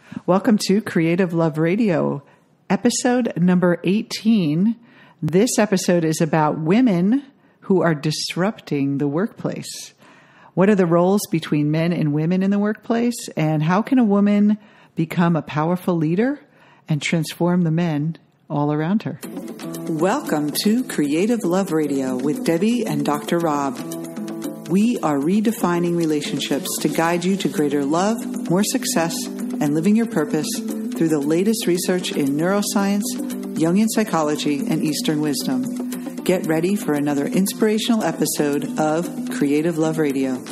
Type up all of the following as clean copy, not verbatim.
Welcome to Creative Love Radio, episode number 18. This episode is about women who are disrupting the workplace. What are the roles between men and women in the workplace? And how can a woman become a powerful leader and transform the men all around her? Welcome to Creative Love Radio with Debbie and Dr. Rob. We are redefining relationships to guide you to greater love, more success, and living your purpose through the latest research in neuroscience, Jungian psychology, and Eastern wisdom. Get ready for another inspirational episode of Creative Love Radio.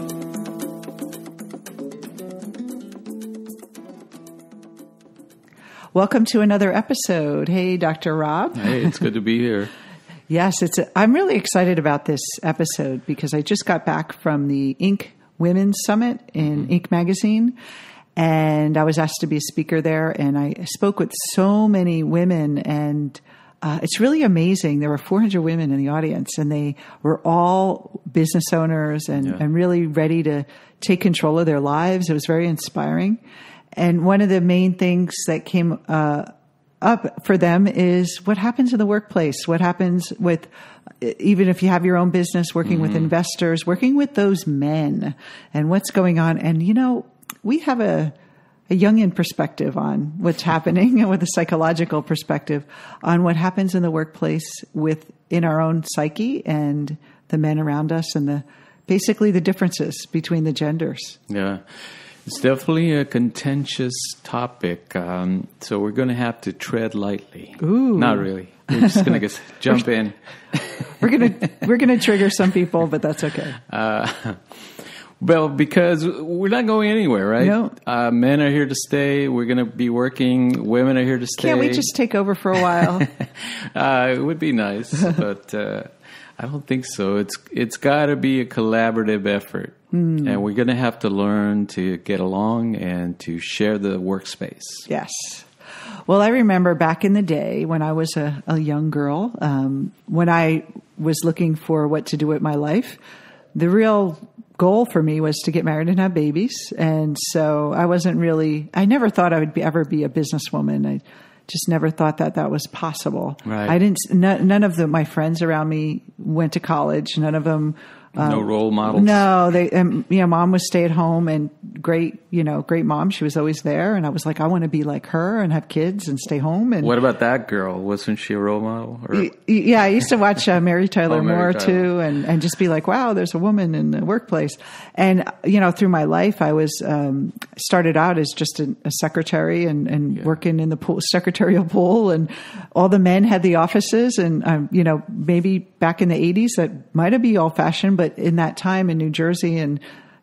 Welcome to another episode. Hey, Dr. Rob. Hey, it's good to be here. Yes, I'm really excited about this episode because I just got back from the Inc. Women's Summit in Inc. magazine, and I was asked to be a speaker there, and I spoke with so many women, and it's really amazing. There were 400 women in the audience, and they were all business owners and really ready to take control of their lives. It was very inspiring. And one of the main things that came up for them is what happens in the workplace, what happens with, even if you have your own business, working with investors, working with those men and what's going on. And, you know, we have a Jungian perspective on what's happening and with a psychological perspective on what happens in the workplace in our own psyche and the men around us and basically the differences between the genders. Yeah. It's definitely a contentious topic, so we're going to have to tread lightly. Ooh. Not really. We're just going to jump in. We're going to trigger some people, but that's okay. Well, because we're not going anywhere, right? No. Men are here to stay. We're going to be working. Women are here to stay. Can't we just take over for a while? It would be nice, but I don't think so. It's got to be a collaborative effort. And we're going to have to learn to get along and to share the workspace. Yes. Well, I remember back in the day when I was a young girl, when I was looking for what to do with my life, the real goal for me was to get married and have babies. And so I never thought I would ever be a businesswoman. I just never thought that was possible. Right. None of my friends around me went to college. None of them. No role models. No, mom was stay at home and great mom. She was always there. And I was like, I want to be like her and have kids and stay home. And what about that girl? Wasn't she a role model? Yeah. I used to watch Mary Tyler Moore too. And just be like, wow, there's a woman in the workplace. And, through my life, I was, started out as just a secretary and working in the secretarial pool, and all the men had the offices, and, maybe back in the 80s that might have been old fashioned, but in that time in New Jersey and,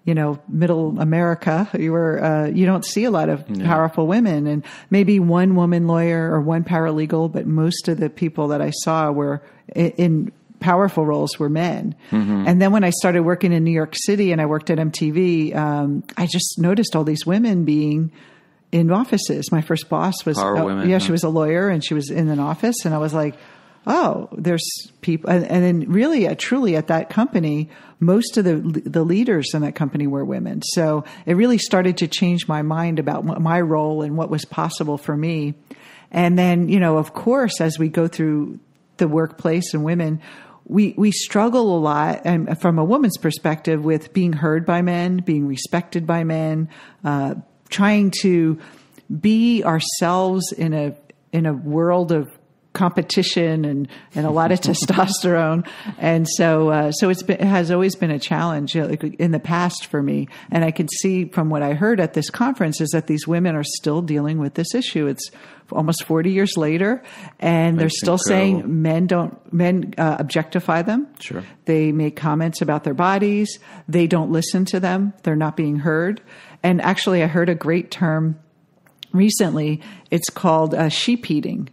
middle America, you don't see a lot of powerful women, and maybe one woman lawyer or one paralegal, but most of the people that I saw were in powerful roles were men. And then when I started working in New York City and I worked at MTV, I just noticed all these women being in offices. My first boss was, she was a lawyer and she was in an office, and I was like, oh, there's people. And then really, truly at that company, most of the leaders in that company were women. So it really started to change my mind about my role and what was possible for me. And then, of course, as we go through the workplace and women, we struggle a lot, and from a woman's perspective, with being heard by men, being respected by men, trying to be ourselves in a world of competition and a lot of testosterone. And so it has always been a challenge in the past for me. And I can see from what I heard at this conference is that these women are still dealing with this issue. It's almost 40 years later, and they're still saying men objectify them. Sure. They make comments about their bodies. They don't listen to them. They're not being heard. And actually, I heard a great term recently. It's called sheep eating.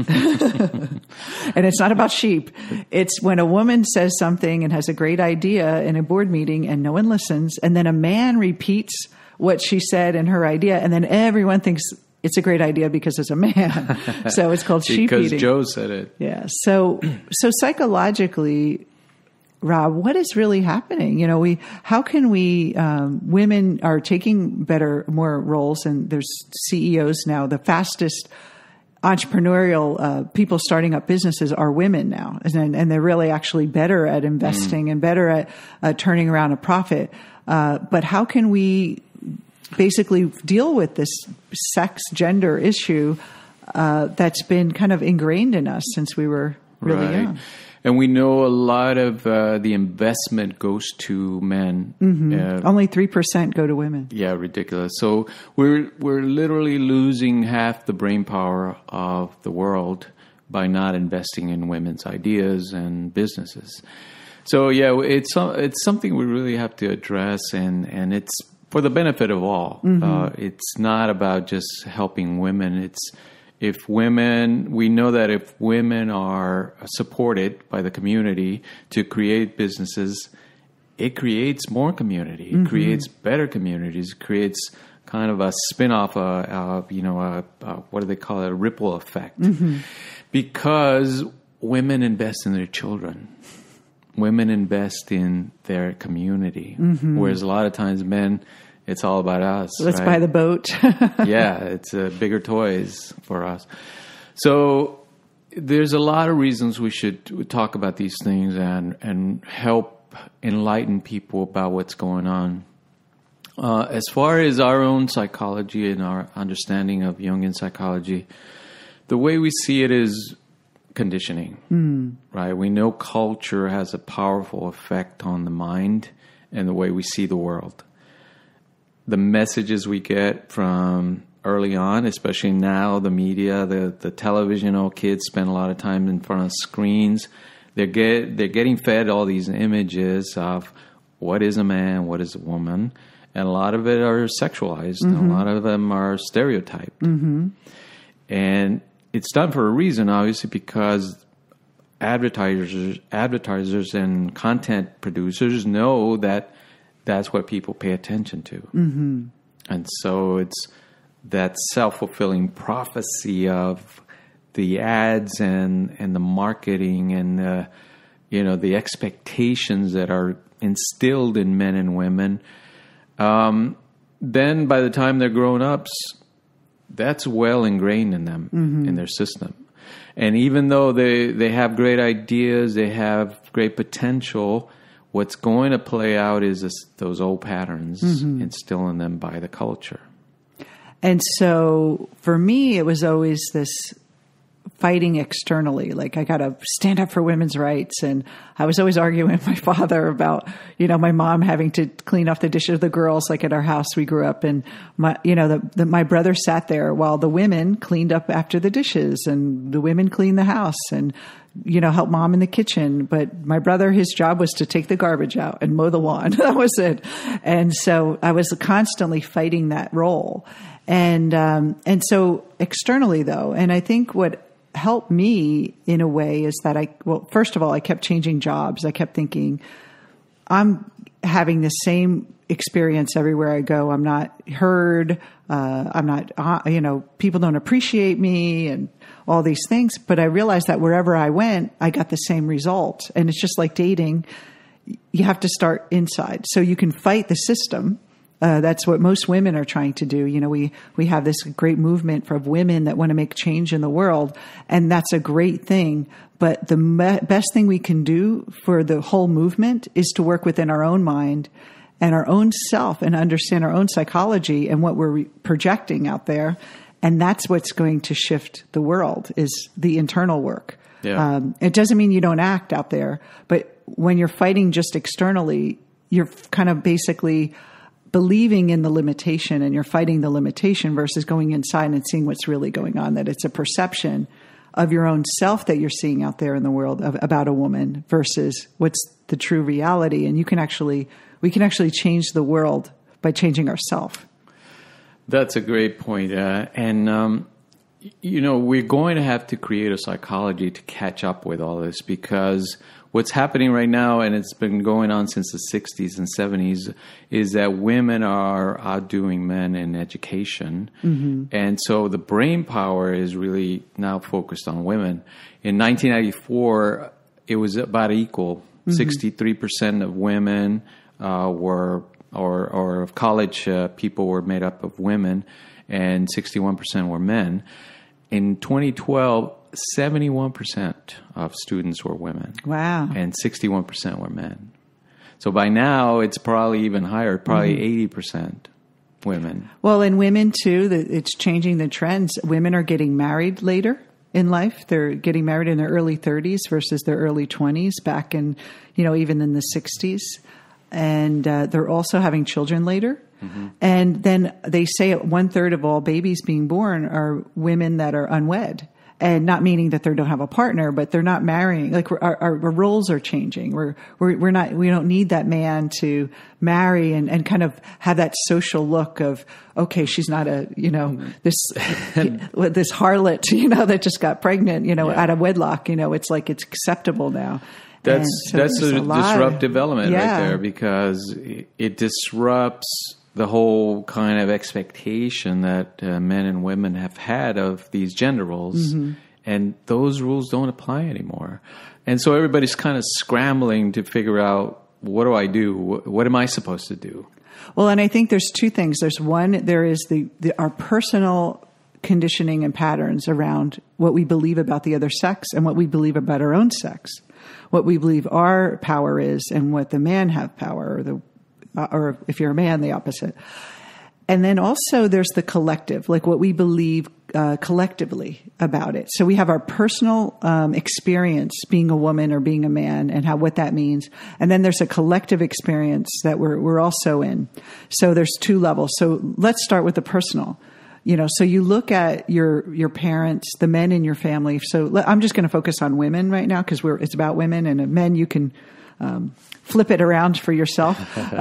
And it's not about sheep. It's when a woman says something and has a great idea in a board meeting and no one listens, and then a man repeats what she said in her idea, and then everyone thinks it's a great idea because it's a man. So it's called sheep eating. Because Joe said it. Yeah. So psychologically, Rob, what is really happening? How can we, women are taking more roles, and there's CEOs now. The fastest entrepreneurial people starting up businesses are women now, and they're really actually better at investing and better at turning around a profit. But how can we basically deal with this sex gender issue that's been kind of ingrained in us since we were really young? And we know a lot of the investment goes to men. Only 3% go to women. Yeah, ridiculous. So we're literally losing half the brain power of the world by not investing in women's ideas and businesses. So yeah, it's something we really have to address, and it's for the benefit of all. It's not about just helping women. We know that if women are supported by the community to create businesses, it creates more community. It creates better communities. It creates kind of a spin-off, what do they call it? A ripple effect. Because women invest in their children. Women invest in their community. Whereas a lot of times men, it's all about us. Let's buy the boat. Yeah, it's bigger toys for us. So there's a lot of reasons we should talk about these things and help enlighten people about what's going on. As far as our own psychology and our understanding of Jungian psychology, the way we see it is conditioning, right? We know culture has a powerful effect on the mind and the way we see the world. The messages we get from early on, especially now, the media, the television, all kids spend a lot of time in front of screens. They're getting fed all these images of what is a man, what is a woman, and a lot of it are sexualized, and a lot of them are stereotyped. And it's done for a reason, obviously, because advertisers and content producers know that that's what people pay attention to. And so it's that self-fulfilling prophecy of the ads and the marketing and the expectations that are instilled in men and women. Then by the time they're grown ups, that's well ingrained in them, in their system. And even though they have great ideas, they have great potential, what's going to play out is those old patterns instilled in them by the culture. And so for me, it was always this fighting externally. Like, I got to stand up for women's rights. And I was always arguing with my father about, my mom having to clean off the dishes of the girls, like at our house we grew up. And my brother sat there while the women cleaned up after the dishes, and the women cleaned the house and, help mom in the kitchen. But my brother, his job was to take the garbage out and mow the lawn. That was it. And so I was constantly fighting that role. And so externally though, and I think what helped me in a way is that first of all, I kept changing jobs. I kept thinking, I'm having the same experience everywhere I go. I'm not heard. I'm not, people don't appreciate me and all these things. But I realized that wherever I went, I got the same result. And it's just like dating. You have to start inside. So you can fight the system. That's what most women are trying to do. We have this great movement of women that want to make change in the world, and that's a great thing. But the best thing we can do for the whole movement is to work within our own mind and our own self and understand our own psychology and what we're projecting out there. And that's what's going to shift the world, is the internal work. Yeah. It doesn't mean you don't act out there, but when you're fighting just externally, you're kind of basically believing in the limitation, and you're fighting the limitation versus going inside and seeing what's really going on, that it's a perception of your own self that you're seeing out there in the world about a woman versus what's the true reality. And we can actually change the world by changing ourselves. That's a great point. We're going to have to create a psychology to catch up with all this, because what's happening right now, and it's been going on since the 60s and 70s, is that women are outdoing men in education. And so the brain power is really now focused on women. In 1994, it was about equal. 63% of women were, or of college people were made up of women, and 61% were men. In 2012, 71% of students were women. Wow. And 61% were men. So by now, it's probably even higher, probably 80% women. Well, and women, too, it's changing the trends. Women are getting married later in life. They're getting married in their early 30s versus their early 20s back in, even in the 60s. And they're also having children later. Mm-hmm. And then they say 1/3 of all babies being born are women that are unwed. And not meaning that they don't have a partner, but they're not marrying. Like our roles are changing. We don't need that man to marry and kind of have that social look of, okay, she's not this harlot, that just got pregnant, out of wedlock. It's like it's acceptable now. That's a disruptive element right there, because it disrupts the whole kind of expectation that men and women have had of these gender roles. Mm-hmm. And those rules don't apply anymore. And so everybody's kind of scrambling to figure out, what do I do? What am I supposed to do? Well, and I think there's two things. There's one, there is our personal conditioning and patterns around what we believe about the other sex and what we believe about our own sex, what we believe our power is and what the man have power, or if you're a man, the opposite. And then also there's the collective, like what we believe collectively about it. So we have our personal experience being a woman or being a man and what that means. And then there's a collective experience that we're also in. So there's two levels. So let's start with the personal. So you look at your parents, the men in your family. So I'm just going to focus on women right now because it's about women, and men you can flip it around for yourself.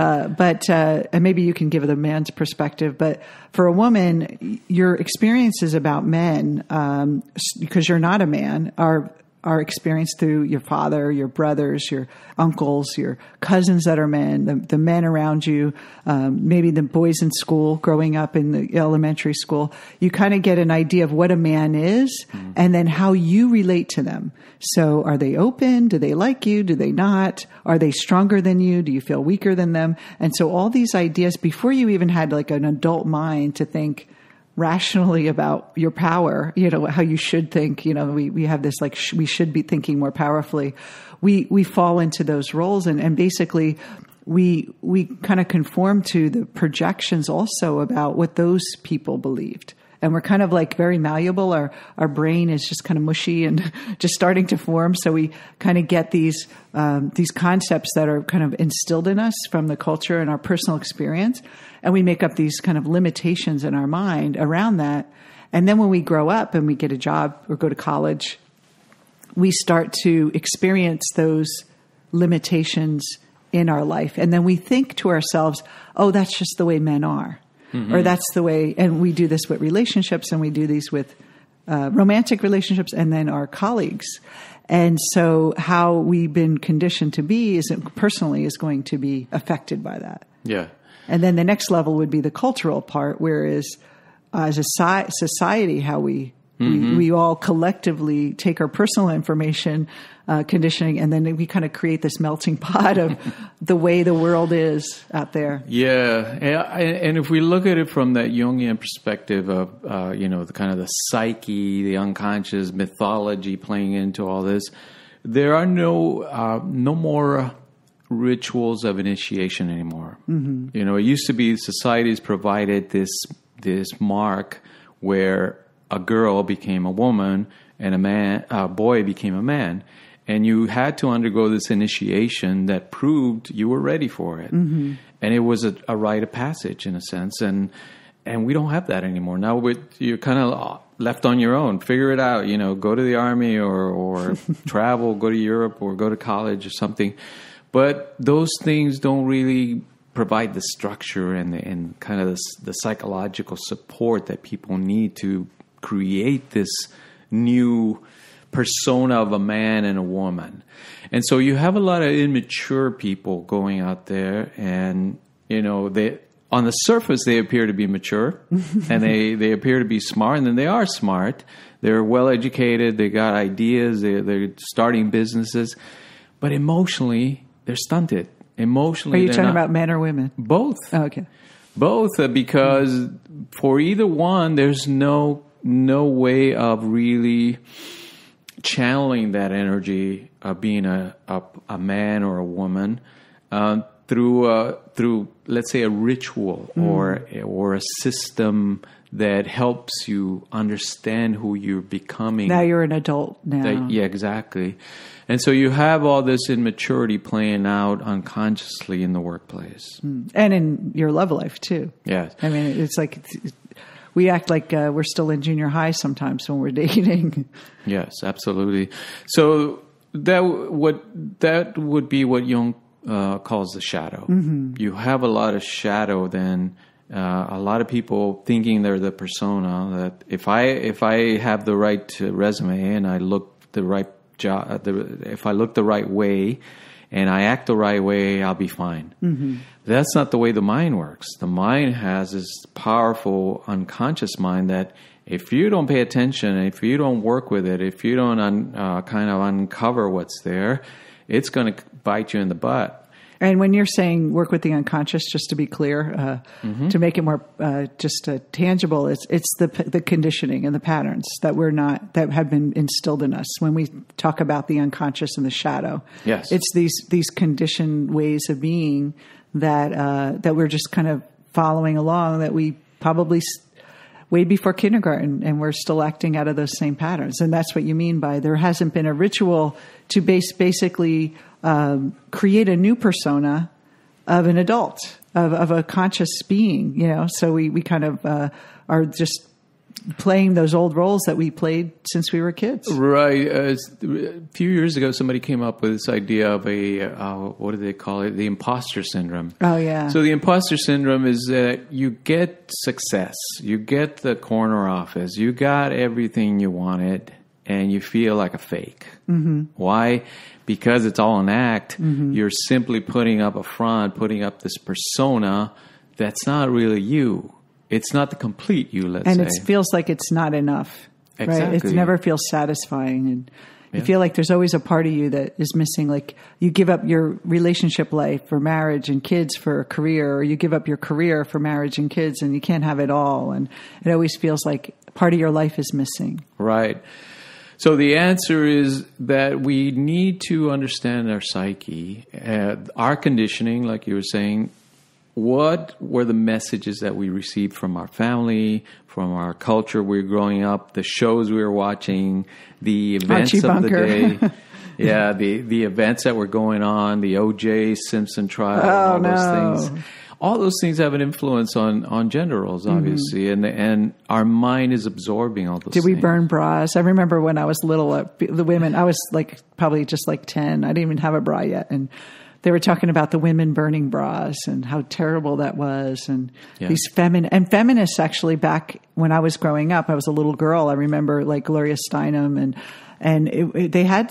But maybe you can give the man's perspective. But for a woman, your experiences about men, because you're not a man, are experienced through your father, your brothers, your uncles, your cousins that are men, the men around you, maybe the boys in school, growing up in the elementary school. You kind of get an idea of what a man is and then how you relate to them. So are they open? Do they like you? Do they not? Are they stronger than you? Do you feel weaker than them? And so all these ideas, before you even had like an adult mind to think rationally about your power, how you should think, we have this like, we should be thinking more powerfully. We fall into those roles and basically we kind of conform to the projections also about what those people believed. And we're kind of like very malleable. Our brain is just kind of mushy and just starting to form. So we kind of get these concepts that are kind of instilled in us from the culture and our personal experience. And we make up these kind of limitations in our mind around that. And then when we grow up and we get a job or go to college, we start to experience those limitations in our life. And then we think to ourselves, oh, that's just the way men are. Mm-hmm. Or that's the way, and we do this with relationships, and we do these with romantic relationships, and then our colleagues. And so how we've been conditioned to be is going to be affected by that. Yeah. And then the next level would be the cultural part, whereas as a society, how we all collectively take our personal information, conditioning, and then we kind of create this melting pot of the way the world is out there. Yeah. And if we look at it from that Jungian perspective of, the kind of the psyche, the unconscious mythology playing into all this, there are no more rituals of initiation anymore. Mm-hmm. It used to be societies provided this mark where a girl became a woman and a boy became a man. And you had to undergo this initiation that proved you were ready for it. Mm-hmm. And it was a rite of passage in a sense. And we don't have that anymore. Now you're kind of left on your own. Figure it out, go to the army or travel, go to Europe or go to college or something. But those things don't really provide the structure and kind of the psychological support that people need to create this new persona of a man and a woman. And so you have a lot of immature people going out there, and they on the surface they appear to be mature and they appear to be smart, and then they are smart. They're well educated, they got ideas, they're starting businesses. but emotionally they're stunted. Emotionally, are you talking about men or women? Both. Oh, okay. Both, because for either one, there's no way of really channeling that energy of being a man or a woman through let's say a ritual or a system that helps you understand who you're becoming. Now you're an adult now. Yeah, exactly. And so you have all this immaturity playing out unconsciously in the workplace. And in your love life, too. Yes. I mean, it's like we act like we're still in junior high sometimes when we're dating. Yes, absolutely. So that would be what Jung calls the shadow. Mm-hmm. You have a lot of shadow then. A lot of people thinking they're the persona, that if I have the right resume and I look the right job, if I look the right way and I act the right way, I'll be fine. Mm-hmm. That's not the way the mind works. The mind has this powerful unconscious mind that if you don't pay attention, if you don't work with it, if you don't kind of uncover what's there, it's going to bite you in the butt. And when you're saying work with the unconscious, just to be clear, to make it more tangible, it's the conditioning and the patterns that that have been instilled in us. When we talk about the unconscious and the shadow, yes, it's these conditioned ways of being that we're just kind of following along, that we probably way before kindergarten, and we're still acting out of those same patterns. And that's what you mean by there hasn't been a ritual to basically create a new persona of an adult, of a conscious being, So we kind of are just playing those old roles that we played since we were kids. Right. A few years ago, somebody came up with this idea of what do they call it? The imposter syndrome. Oh, yeah. So the imposter syndrome is that you get success, you get the corner office, you got everything you wanted, and you feel like a fake. Mm-hmm. Why? Because it's all an act. Mm-hmm. You're simply putting up a front, putting up this persona that's not really you. It's not the complete you, let's say. And it feels like it's not enough. Exactly. Right? It never feels satisfying. And you feel like there's always a part of you that is missing. Like you give up your relationship life for marriage and kids for a career, or you give up your career for marriage and kids, and you can't have it all. And it always feels like part of your life is missing. Right. So the answer is that we need to understand our psyche, our conditioning, like you were saying. What were the messages that we received from our family, from our culture we were growing up, the shows we were watching, the events Archie of Bunker. the day? Yeah, the events that were going on, the O.J. Simpson trial, those things. All those things have an influence on gender roles, obviously, and our mind is absorbing all those things. Did we burn bras? I remember when I was little, the women, I was probably just 10. I didn't even have a bra yet, and they were talking about the women burning bras and how terrible that was. And these feminists actually, back when I was growing up, I was a little girl. I remember Gloria Steinem and they had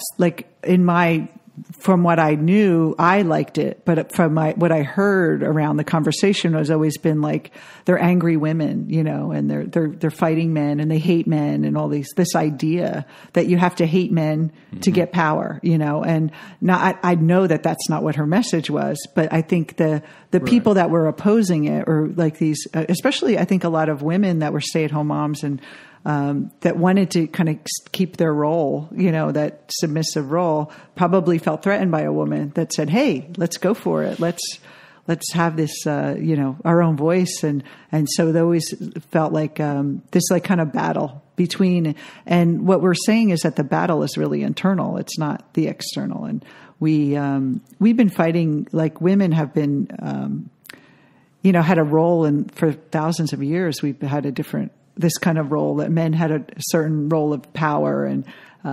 from what I knew, I liked it, but from what I heard around the conversation has always been they're angry women, and they're fighting men and they hate men and all this idea that you have to hate men to get power, and I know that that's not what her message was, but I think the people that were opposing it, or these, especially I think a lot of women that were stay-at-home moms and that wanted to kind of keep their role, that submissive role, probably felt threatened by a woman that said, "Hey, let's go for it. Let's have this, our own voice." And so they always felt like this kind of battle between. And what we're saying is that the battle is really internal. It's not the external. And we've been fighting, women have been, had a role for thousands of years. We've had this kind of role, that men had a certain role of power, and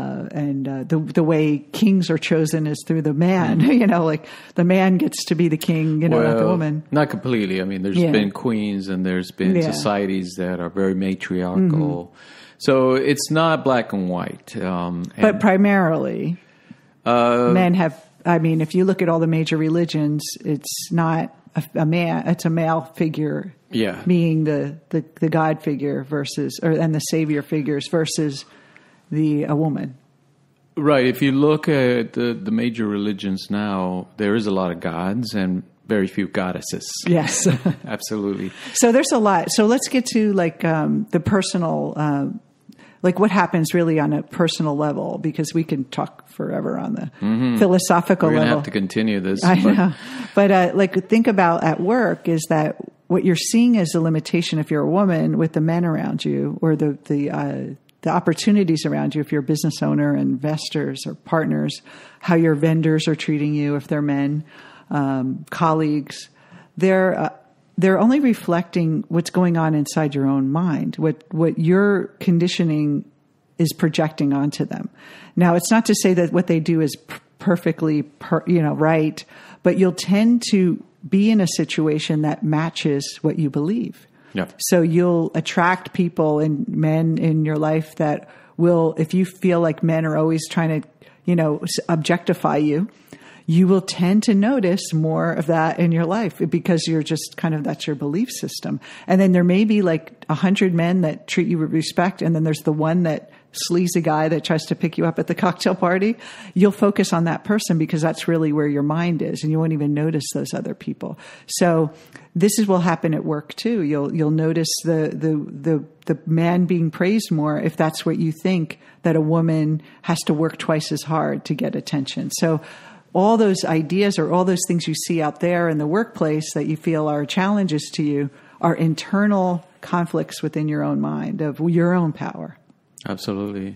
the way kings are chosen is through the man. The man gets to be the king, not the woman. Not completely. I mean, there's been queens and there's been societies that are very matriarchal. Mm-hmm. So it's not black and white. But primarily, men have. I mean, if you look at all the major religions, it's not a man; it's a male figure. Yeah. Being the God figure and the savior figures versus a woman. Right. If you look at the major religions now, there is a lot of gods and very few goddesses. Yes. Absolutely. So there's a lot. So let's get to like the personal, like what happens really on a personal level, because we can talk forever on the philosophical level. We're going to level. have to continue this. I know. But like think about at work is that what you're seeing as a limitation if you're a woman with the men around you, or the opportunities around you if you're a business owner, investors or partners, how your vendors are treating you if they're men, colleagues, they're only reflecting what's going on inside your own mind, what your conditioning is projecting onto them. Now, it's not to say that what they do is perfectly, right, but you'll tend to be in a situation that matches what you believe. Yeah. So you'll attract people and men in your life that will, if you feel like men are always trying to, objectify you, you will tend to notice more of that in your life because you're just that's your belief system. And then there may be like 100 men that treat you with respect, and then there's the one that sleazy guy that tries to pick you up at the cocktail party. You'll focus on that person because that's really where your mind is, and you won't even notice those other people. So will happen at work too. You'll notice the man being praised more if that's what you think, that a woman has to work twice as hard to get attention. So all those ideas or all those things you see out there in the workplace that you feel are challenges to you are internal conflicts within your own mind of your own power. Absolutely.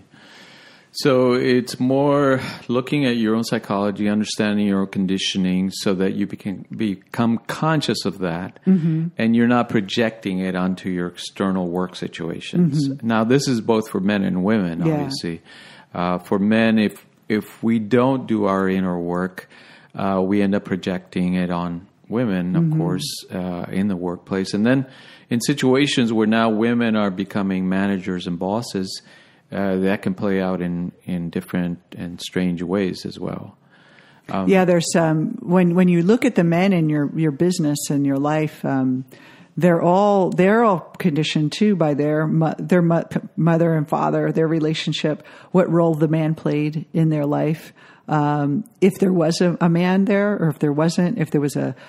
So it's more looking at your own psychology, understanding your own conditioning so that you become conscious of that, and you're not projecting it onto your external work situations. Now, this is both for men and women, obviously. For men, if we don't do our inner work, we end up projecting it on women, of course, in the workplace. And then in situations where now women are becoming managers and bosses, that can play out in different and strange ways as well. There's when you look at the men in your business and your life, they're all conditioned too by their mother and father, their relationship, what role the man played in their life. If there was a man there, or if there wasn't, if there was a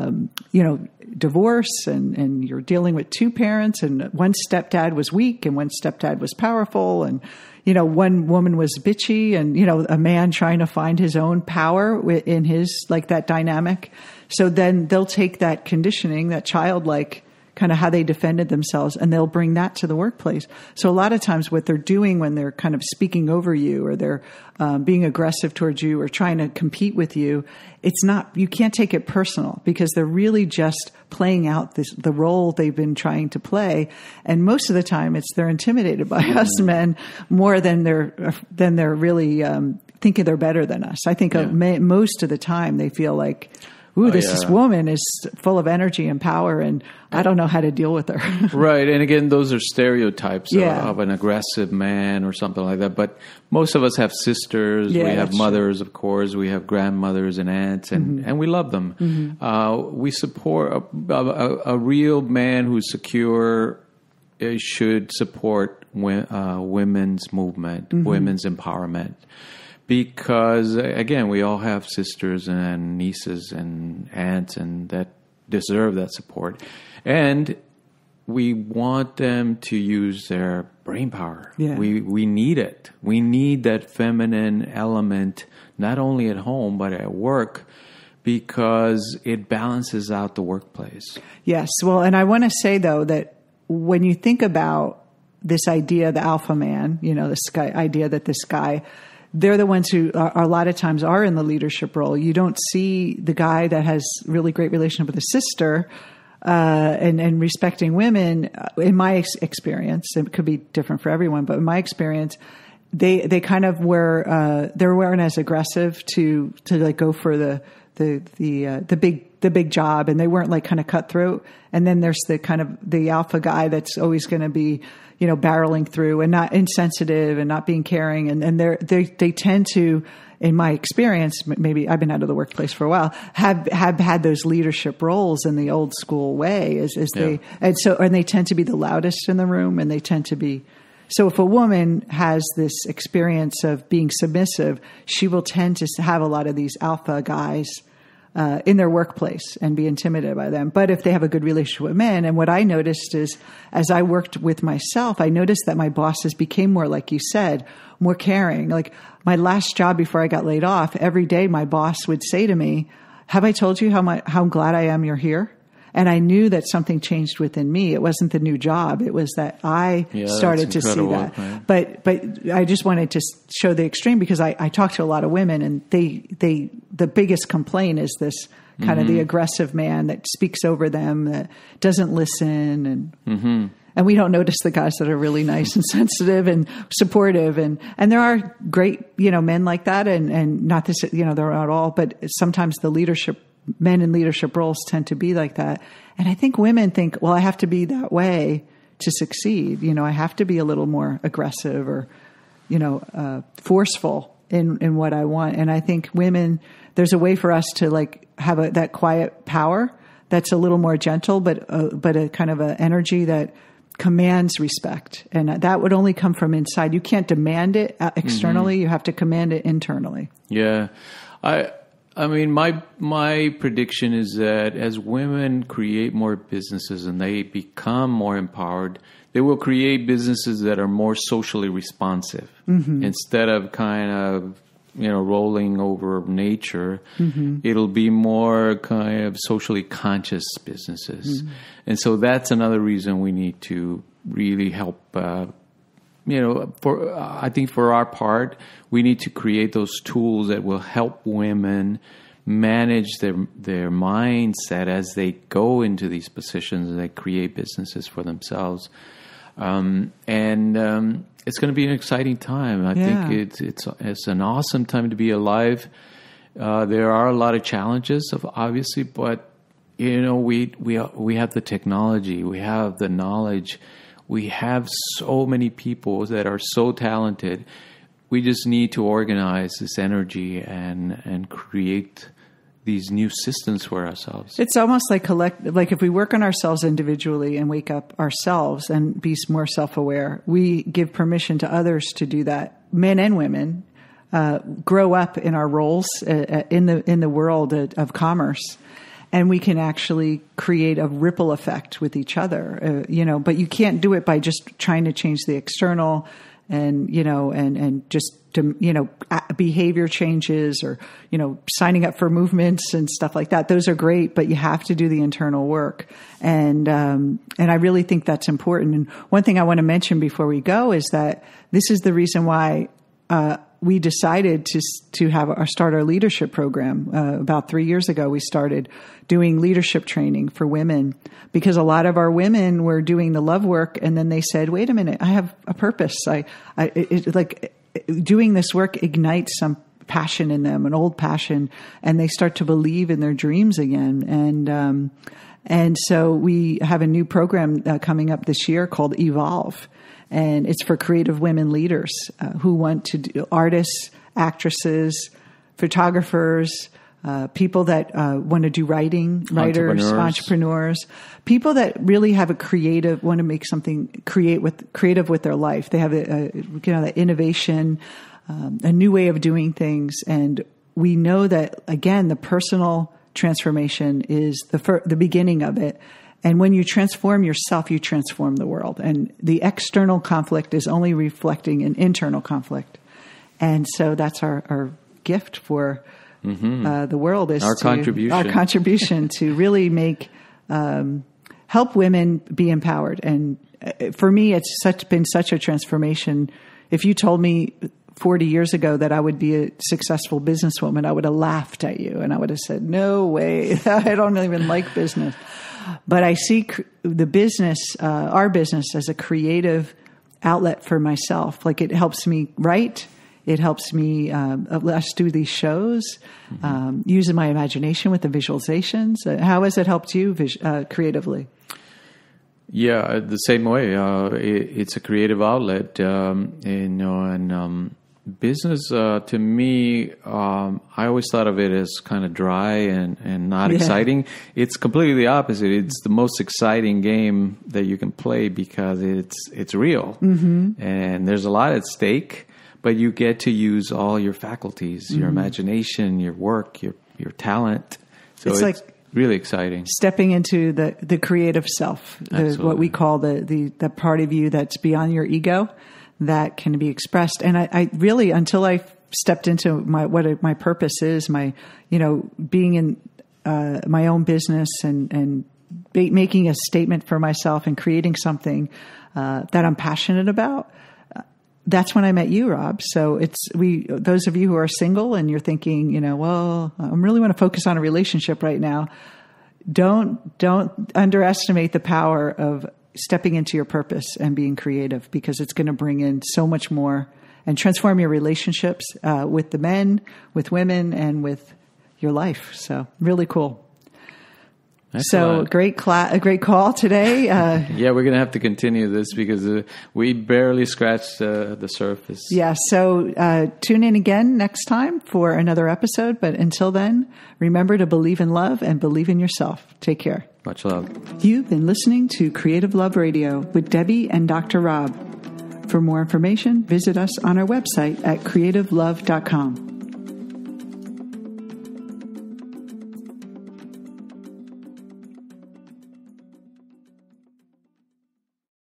divorce and you're dealing with two parents, and one stepdad was weak and one stepdad was powerful, and one woman was bitchy, and a man trying to find his own power in his that dynamic. So then they'll take that conditioning, that childlike kind of how they defended themselves, and they'll bring that to the workplace. So a lot of times what they're doing when they're kind of speaking over you, or they're being aggressive towards you, or trying to compete with you, you can't take it personal, because they're really just playing out the role they've been trying to play. And most of the time they're intimidated by us men more than they're really thinking they're better than us. I think most of the time they feel like, this woman is full of energy and power, and I don't know how to deal with her. Right. And again, those are stereotypes of an aggressive man or something like that. But most of us have sisters. We have mothers, of course. We have grandmothers and aunts, and we love them. We support a real man who's secure should support women's movement, women's empowerment. Because, again, we all have sisters and nieces and aunts, and that deserve that support. And we want them to use their brain power. Yeah. We need it. We need that feminine element, not only at home, but at work, because it balances out the workplace. Yes. Well, and I want to say, though, that when you think about this idea, the alpha man, this idea that this guy, they're the ones who are a lot of times are in the leadership role. You don't see the guy that has really great relationship with his sister and respecting women. In my experience, it could be different for everyone, but in my experience, they kind of weren't as aggressive to go for the big job, and they weren't kind of cutthroat. And then there's the kind of the alpha guy that's always going to be barreling through and not insensitive and not being caring. And they tend to, in my experience, maybe I've been out of the workplace for a while, have had those leadership roles in the old school way and they tend to be the loudest in the room, and they tend to be. So if a woman has this experience of being submissive, she will tend to have a lot of these alpha guys in their workplace and be intimidated by them. But if they have a good relationship with men, and what I noticed is, as I worked with myself, I noticed that my bosses became more, like you said, more caring. Like my last job before I got laid off, every day my boss would say to me, "Have I told you how glad I am you're here?" And I knew that something changed within me. It wasn't the new job. It was that I started to see that. Right? But I just wanted to show the extreme because I talk to a lot of women, and the biggest complaint is this kind of the aggressive man that speaks over them, that doesn't listen, and we don't notice the guys that are really nice and sensitive and supportive, and there are great men like that, and not this they're not all, but sometimes men in leadership roles tend to be like that. And I think women think, well, I have to be that way to succeed. I have to be a little more aggressive or, forceful in what I want. And I think women, there's a way for us to like have that quiet power that's a little more gentle, but a kind of an energy that commands respect. And that would only come from inside. You can't demand it externally. You have to command it internally. Yeah. I mean, my prediction is that as women create more businesses and they become more empowered, they will create businesses that are more socially responsive instead of kind of, rolling over nature. It'll be more kind of socially conscious businesses. And so that's another reason we need to really help I think for our part, we need to create those tools that will help women manage their mindset as they go into these positions and they create businesses for themselves. And it's going to be an exciting time. I think it's an awesome time to be alive. There are a lot of challenges, obviously, but we have the technology, we have the knowledge. We have so many people that are so talented. We just need to organize this energy and create these new systems for ourselves. It's almost like if we work on ourselves individually and wake up ourselves and be more self-aware, we give permission to others to do that. Men and women grow up in our roles in the world of commerce. And we can actually create a ripple effect with each other, but you can't do it by just trying to change the external and just, behavior changes or, signing up for movements and stuff like that. Those are great, but you have to do the internal work. And I really think that's important. And one thing I want to mention before we go is that this is the reason why, we decided to start our leadership program. About 3 years ago, we started doing leadership training for women because a lot of our women were doing the love work, and then they said, "Wait a minute, I have a purpose. Doing this work ignites some passion in them, an old passion, and they start to believe in their dreams again." And so we have a new program coming up this year called Evolve. And it's for creative women leaders who want to do artists, actresses, photographers, people that want to do writers, entrepreneurs, people that really have want to make something creative with their life. They have that innovation, a new way of doing things. And we know that, again, the personal transformation is the beginning of it. And when you transform yourself, you transform the world. And the external conflict is only reflecting an internal conflict. And so that's our gift for the world is our contribution to really help women be empowered. And for me, it's been such a transformation. If you told me 40 years ago that I would be a successful businesswoman, I would have laughed at you and I would have said, "No way, I don't even like business." But I see the business, our business, as a creative outlet for myself. Like it helps me write. It helps me us do these shows, using my imagination with the visualizations. How has it helped you creatively? Yeah, the same way. It's a creative outlet, Business, to me, I always thought of it as kind of dry and not exciting. It's completely the opposite. It's the most exciting game that you can play because it's real. And there's a lot at stake, but you get to use all your faculties, your imagination, your work, your talent. So it's like really exciting. Stepping into the creative self, what we call the part of you that's beyond your ego, that can be expressed. And I really, until I stepped into what my purpose is, being in my own business and making a statement for myself and creating something that I'm passionate about. That's when I met you, Rob. So those of you who are single and you're thinking, well, I really want to focus on a relationship right now. Don't underestimate the power of stepping into your purpose and being creative, because it's going to bring in so much more and transform your relationships with the men, with women, and with your life. So really cool. Excellent. So a great call today. Yeah, we're going to have to continue this because we barely scratched the surface. Yeah, so tune in again next time for another episode. But until then, remember to believe in love and believe in yourself. Take care. Much love. You've been listening to Creative Love Radio with Debbie and Dr. Rob. For more information, visit us on our website at creativelove.com.